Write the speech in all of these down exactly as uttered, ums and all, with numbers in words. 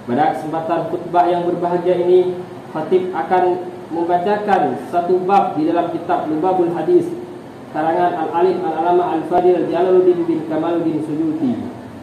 Pada kesempatan khutbah yang berbahagia ini, khatib akan membacakan satu bab di dalam kitab Lubabul Hadis karangan Al-Alim Al-Alama Al-Fadil Jalaluddin bin Kamaluddin Suyuti.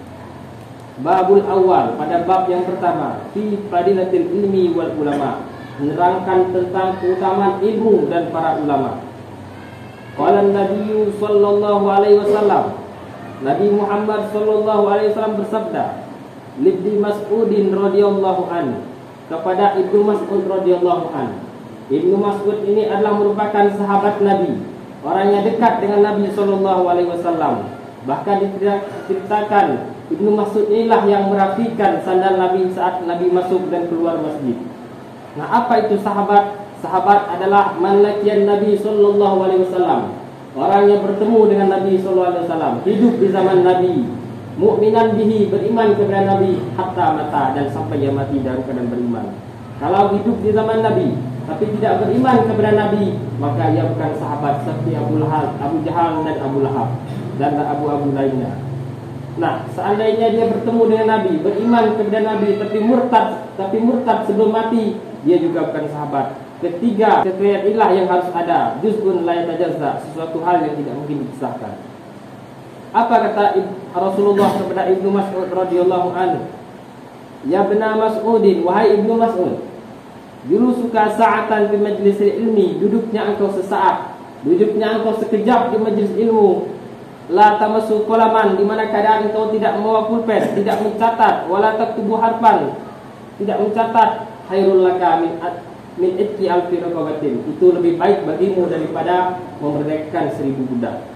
Babul awal, pada bab yang pertama, fi fadilatil ilmi wal ulama, menerangkan tentang keutamaan ilmu dan para ulama. Qala Nabi sallallahu alaihi wasallam, Nabi Muhammad sallallahu alaihi wasallam bersabda, Libni Mas'udin radhiyallahu an, kepada Ibnu Mas'ud radhiyallahu an. Ibnu Mas'ud ini adalah merupakan sahabat Nabi, orang yang dekat dengan Nabi sallallahu alaihi wasallam. Bahkan diceritakan Ibnu Mas'ud inilah yang merapikan sandal Nabi saat Nabi masuk dan keluar masjid. Nah, apa itu sahabat? Sahabat adalah man laqiyan Nabi sallallahu alaihi wasallam, orang yang bertemu dengan Nabi sallallahu alaihi wasallam, hidup di zaman Nabi, mukminan bihi, beriman kepada Nabi hatta mata, dan sampai dia mati dalam keadaan beriman. Kalau hidup di zaman Nabi tapi tidak beriman kepada Nabi, maka ia bukan sahabat, seperti Abu Lahab, Abu Jahal dan Abu Lahab dan abu-abu lainnya. Nah, seandainya dia bertemu dengan Nabi, beriman kepada Nabi, tapi murtad, tapi murtad sebelum mati, dia juga bukan sahabat. Ketiga, kriteria inilah yang harus ada, juz'un la yatajazza, sesuatu hal yang tidak mungkin dipisahkan. Apa kata Rasulullah kepada Ibnu Mas'ud radhiyallahu anhu? Ya bena Mas'udin, wahai Ibnu Mas'ud, julusuka sa'atan fi majlisil ilmi, duduknya engkau sesaat, duduknya engkau sekejap di majlis ilmu. La tamassu qalaman, di mana keadaan engkau tidak membawa pulpen, tidak mencatat, wala taktubu harfan, tidak mencatat, khairul laka min min itqi alfi raqabatin, itu lebih baik bagimu daripada memerdekakan seribu budak.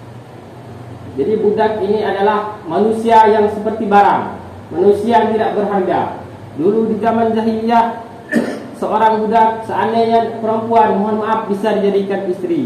Jadi budak ini adalah manusia yang seperti barang, manusia yang tidak berharga. Dulu di zaman jahiliyah, seorang budak, seandainya perempuan, mohon maaf, bisa dijadikan istri.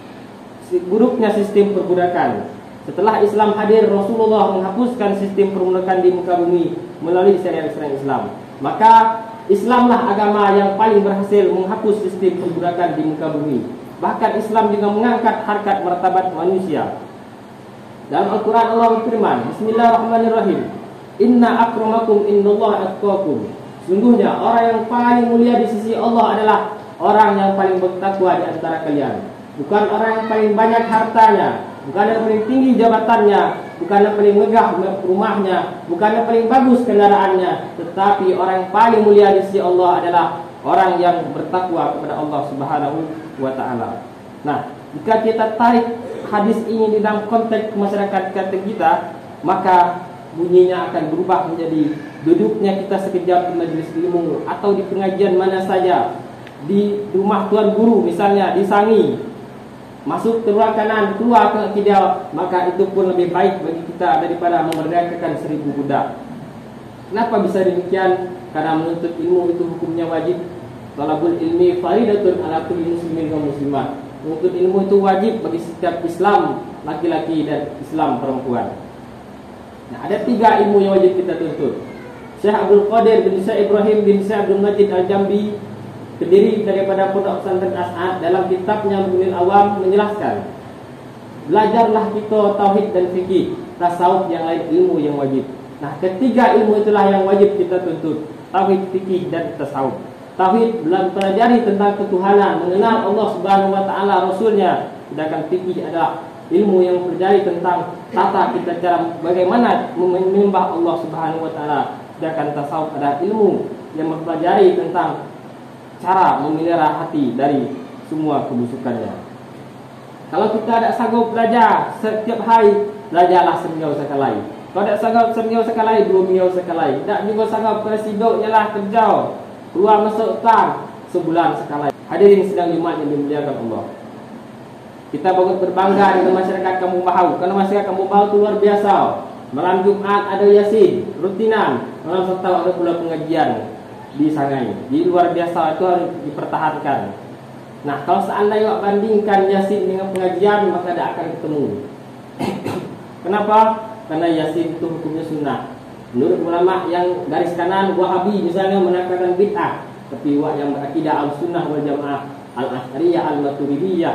Buruknya sistem perbudakan. Setelah Islam hadir, Rasulullah menghapuskan sistem perbudakan di muka bumi melalui syariat-syariat Islam. Maka Islamlah agama yang paling berhasil menghapus sistem perbudakan di muka bumi. Bahkan Islam juga mengangkat harkat martabat manusia. Dalam Al-Quran Allah berfirman, Bismillahirrahmanirrahim, Inna akramakum innallaha atqakum, sungguhnya orang yang paling mulia di sisi Allah adalah orang yang paling bertakwa di antara kalian. Bukan orang yang paling banyak hartanya, bukan yang paling tinggi jabatannya, bukan yang paling megah rumahnya, bukan yang paling bagus kendaraannya, tetapi orang yang paling mulia di sisi Allah adalah orang yang bertakwa kepada Allah Subhanahu wa taala. Nah, jika kita tarik hadis ini di dalam konteks masyarakat kita, maka bunyinya akan berubah menjadi duduknya kita sekejap di majelis ilmu atau di pengajian mana saja, di rumah tuan guru misalnya, di Sangi, masuk ke ruang kanan, keluar ke kidal, maka itu pun lebih baik bagi kita daripada memerdekakan seribu budak. Kenapa bisa demikian? Karena menuntut ilmu itu hukumnya wajib. Talabul ilmi faridatun ala kulli muslimin wa muslimat. Menuntut ilmu itu wajib bagi setiap Islam laki-laki dan Islam perempuan. Nah, ada tiga ilmu yang wajib kita tuntut. Syekh Abdul Qadir bin Syekh Ibrahim bin Syekh Abdul Majid Al-Jambi, pendiri daripada Pondok Pesantren As'ad, dalam kitabnya Mughnil Awam menjelaskan, belajarlah kita tauhid dan fikih, tasawuf yang lain ilmu yang wajib. Nah, ketiga ilmu itulah yang wajib kita tuntut, tauhid, fikih dan tasawuf. Tauhid, pelajari tentang ketuhanan, mengenal Allah Subhanahu wa taala, Rasulnya. Sedangkan fikih adalah ilmu yang mempelajari tentang tata kita cara bagaimana menyembah Allah Subhanahu wa taala. Sedangkan tasawuf adalah ilmu yang mempelajari tentang cara memelihara hati dari semua kebusukannya. Kalau kita tidak sanggup belajar setiap hari, belajarlah seminggu sekali. Kalau tidak sanggup seminggu sekali, dua minggu sekali. Tidak juga sanggup kerja, ialah kerja, keluar masuk hutan sebulan sekali. Hadirin sedang iman yang dimuliakan Allah, kita bangun berbangga dengan masyarakat Kampung Bahau. Karena masyarakat Kampung Bahau itu luar biasa. Malam Jumat ada Yasin rutinan, malam Sabtu ada pula pengajian di Sangai. Jadi luar biasa, itu harus dipertahankan. Nah, kalau seandainya bandingkan Yasin dengan pengajian, maka tidak akan ketemu. Kenapa? Karena Yasin itu hukumnya sunnah. Menurut ulama yang garis kanan Wahabi misalnya mengatakan bid'ah, tapi yang berakidah al-sunnah wal jamaah, al-ashariyah, al-maturidiyah,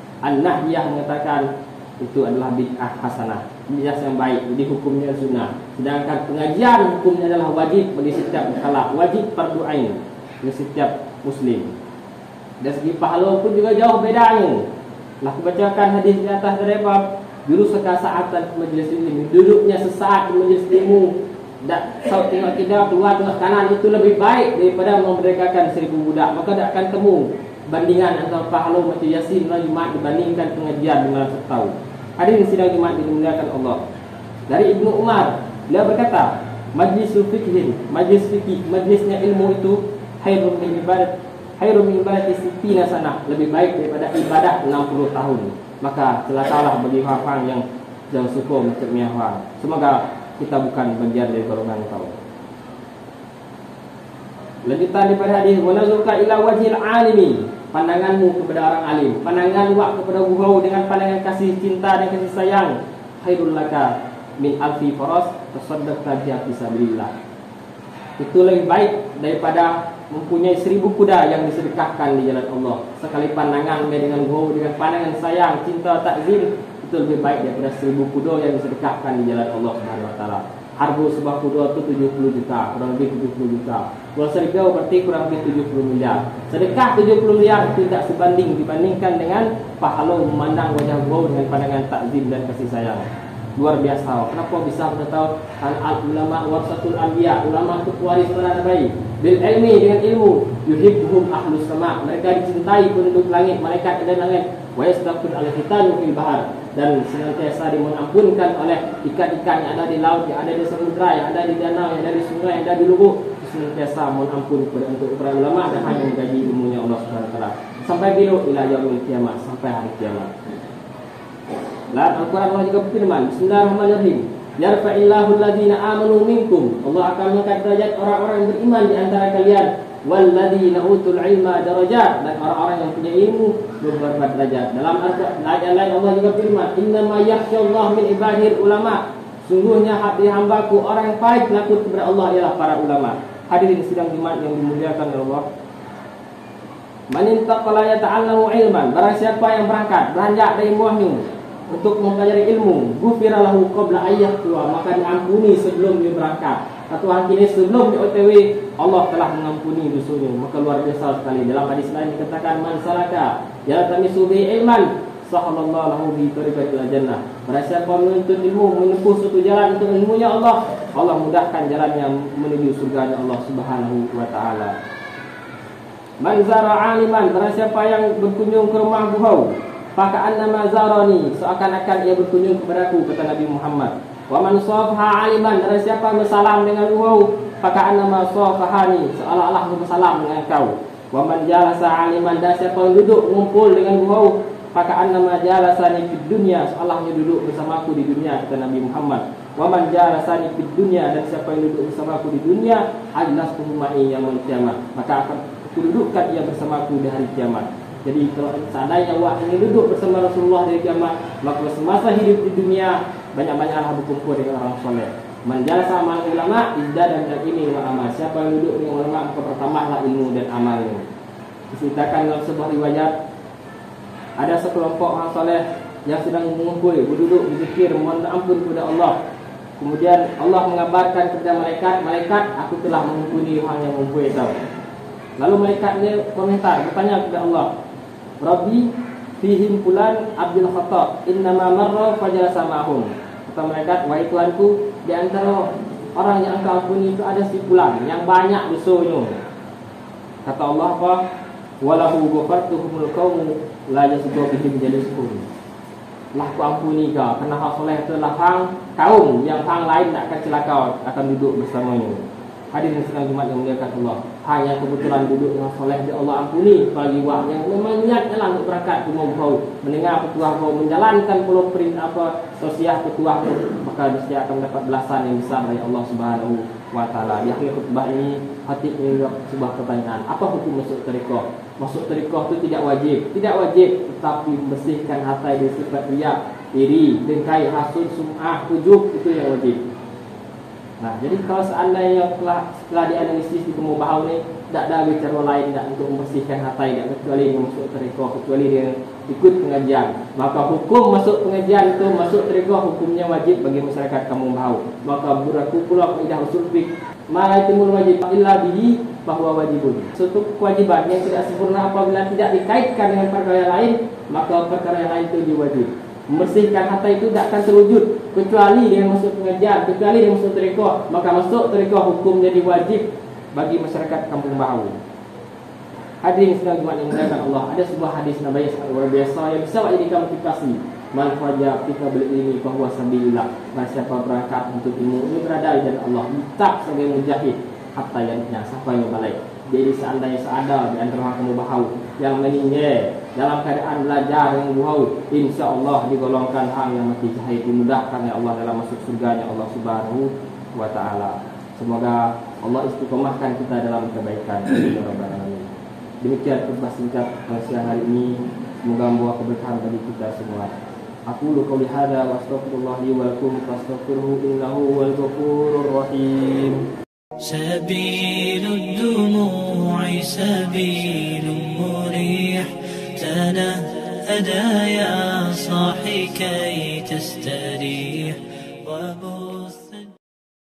an-nahdiyah mengatakan itu adalah bid'ah hasanah, bid'ah yang baik, jadi hukumnya sunnah. Sedangkan pengajian hukumnya adalah wajib bagi setiap mukallaf, wajib fardu ain bagi setiap muslim. Dari segi pahala pun juga jauh bedanya. Lah aku bacakan hadis di atas dari bab juru sekasaatan majlis ilmu, duduknya sesaat di majlis ilmu, tak saut tengok kiri keluar tengok kanan, itu lebih baik daripada memerdekakan seribu budak. Maka tak akan temu bandingan antara pahala macam Yasin dan Jumaat dibandingkan pengajian di malam satu tahun. Hadirin sidang Jumaat dimuliakan Allah. Dari Ibnu Umar, beliau berkata, majlis fikih, majlis fikih, majlisnya ilmu itu khairun min ibadat, khairun min ibadati sittina sanah, lebih baik daripada ibadah enam puluh tahun. Maka celakalah bagi orang yang jauh suka macam ni orang. Semoga kita bukan bagian dari golongan itu. Lanjutan daripada hadis, wa nazurka ila wajhil alimi, pandanganmu kepada orang alim, pandangan wak kepada guru dengan pandangan kasih cinta dan kasih sayang, khairul laka min alfi faras tasaddaqta bi fisabilillah. Itu lebih baik daripada mempunyai seribu kuda yang disedekahkan di jalan Allah. Sekali pandangan dengan guru dengan pandangan sayang, cinta, takzim, itu lebih baik daripada seribu kuda yang disedekahkan di jalan Allah Subhanahu wa taala. Harga sebuah kuda itu tujuh puluh juta, kurang lebih tujuh puluh juta. Kalau sedekah berarti kurang lebih tujuh puluh miliar. Sedekah tujuh puluh miliar itu tidak sebanding dibandingkan dengan pahala memandang wajah guru dengan pandangan takzim dan kasih sayang. Luar biasa. Kenapa bisa kita tahu al ulama warasatul anbiya, ulama itu pewaris para nabi. Bil ilmi, dengan ilmu, yuhibbuhum ahlus sama, mereka dicintai penduduk langit, malaikat ada langit. Wa yastaghfir al-hitanu fil bahar, dan senantiasa dimengampunkan oleh ikan-ikan yang ada di laut, yang ada di samudra, yang ada di danau, yang ada di sungai, yang ada di lubuk. Senantiasa mohon ampun kepada untuk para ulama dan hanya menggaji ilmunya Allah Subhanahu wa taala. Sampai bila ila yaumil kiamat, sampai hari kiamat. Dan Al-Quran Allah juga berfirman, Bismillahirrahmanirrahim, yarfa'illahu alladhina amanu minkum, Allah akan mengangkat derajat orang-orang yang beriman di antara kalian, walladzina utul ilma darajat, dan orang-orang yang punya ilmu beberapa derajat. Dalam ayat lain Allah juga berfirman, innama yakhsyallaha min ibadihil ulama, sungguhnya hati hambaku orang yang paling takut kepada Allah ialah para ulama. Hadirin sidang Jumat yang dimuliakan oleh Allah. Man intaqala yata'allamu ilman, barang siapa yang berangkat beranjak dari wahyu untuk mempelajari ilmu, ghufira lahu qabla ayyah tua, maka diampuni sebelum dia berangkat. Atau akhirnya sebelum dia O T W, Allah telah mengampuni dosanya. Maka luar biasa sekali. Dalam hadis lain dikatakan, man salaka yaltamisu bi ilman sahalallahu lahu bi tariqatil jannah. Barang siapa menuntut ilmu, menempuh suatu jalan untuk ilmunya Allah, Allah mudahkan jalannya menuju surga Allah Subhanahu wa taala. Man zara aliman, barang siapa yang berkunjung ke rumah buhau, faka'annama zarani, seakan-akan ia berkunjung kepadaku, kata Nabi Muhammad. Wa man safaha aliman, dan siapa bersalam dengan wau, faka'annama safahani, seolah-olah bersalam dengan kau. Wa man jalasa aliman, dan siapa yang duduk mengumpul dengan wau, faka'annama jalasani fid dunya, seolah-olahnya duduk bersamaku di dunia, kata Nabi Muhammad. Wa man jalasani fid dunya, dan siapa yang duduk bersamaku di dunia, ajlastuhu ma'i yaumil qiyamah, maka akan dudukkan ia bersamaku di hari kiamat. Jadi kalau seandainya awak ingin duduk bersama Rasulullah di kiamat, maka semasa hidup di dunia banyak-banyaklah berkumpul dengan orang soleh. Man jalasa ma'al ulama izdadan bil ilmi wal amal. Siapa yang duduk dengan ulama, maka bertambahlah ilmu dan amalnya. Diceritakan dalam sebuah riwayat, ada sekelompok orang soleh yang sedang mengumpul, berduduk berzikir mohon ampun kepada Allah. Kemudian Allah mengabarkan kepada malaikat, malaikat, aku telah mengampuni orang yang mengumpul itu. Lalu malaikat ini komentar, bertanya kepada Allah, Rabbi fihim fulan abdul khattab innama marra fajalasa ma'hum. Kata malaikat, wahai Tuhanku, di antara orang yang engkau ampuni itu ada si fulan yang banyak dosanya. Kata Allah apa? Walahu ghafartuhumul qaumu la yasbu bihim jalisuhum. Lah ku ampuni kau kerana hak soleh itu adalah hang kaum yang hang lain tak akan celaka akan duduk bersamanya. Hadirin sedang Jumat yang muliakan Allah, hanya kebetulan duduk dengan soleh di Allah ampuni. Bagi wak yang memang niatnya untuk berangkat ke Mongkau, mendengar petuah kau, menjalankan puluh perintah apa sosial petuah kau, maka dia akan mendapat belasan yang besar dari Allah Subhanahu wa taala. Di akhir khutbah ini, hati ini sebuah pertanyaan, apa hukum masuk tarekat? Masuk tarekat itu tidak wajib, tidak wajib, tetapi membersihkan hati dari sifat riya, iri, dengki, hasud, sum'ah, ujub, itu yang wajib. Nah, jadi kalau seandainya telah setelah dianalisis di temu bahau ni tak ada cara lain tak untuk membersihkan hati tak kecuali dia masuk tarekat, kecuali dia ikut pengajian. Maka hukum masuk pengajian itu masuk tarekat hukumnya wajib bagi masyarakat kampung bahau. Maka berlaku pula kaidah usul fiqh ma yatimul wajib illa bihi bahwa wajibun. Suatu kewajiban yang tidak sempurna apabila tidak dikaitkan dengan perkara lain, maka perkara yang lain itu diwajib. Membersihkan harta itu tidak akan terwujud kecuali dengan masuk pengajian, kecuali dengan masuk tarekat. Maka masuk tarekat hukum jadi wajib bagi masyarakat kampung bahau. Hadirin sedang Jumat yang dimuliakan Allah, ada sebuah hadis Nabi yang luar biasa yang bisa dijadikan motivasi. Man faja kita bil ilmi bahwa sabilillah. Barang siapa berangkat untuk ilmu ini berada di jalan Allah, tak sebagai mujahid hatta yang sampai balik. Jadi seandainya seada di antara orang kampung bahau yang meninggal dalam keadaan belajar yang buhau, insya-Allah digolongkan hang yang mati jahit, dimudahkan oleh Allah dalam masuk surganya Allah Subhanahu wa taala. Semoga Allah istiqomahkan kita dalam kebaikan. Demikian khutbah singkat siang hari ini, semoga membawa keberkahan bagi kita semua. Aku qouli hadza wa astaghfirullah li wa lakum fastaghfiruhu innahu huwal ghafurur rahim. سبيل الدموع سبيل مريح تنهدى يا صاحي كي تستريح وبص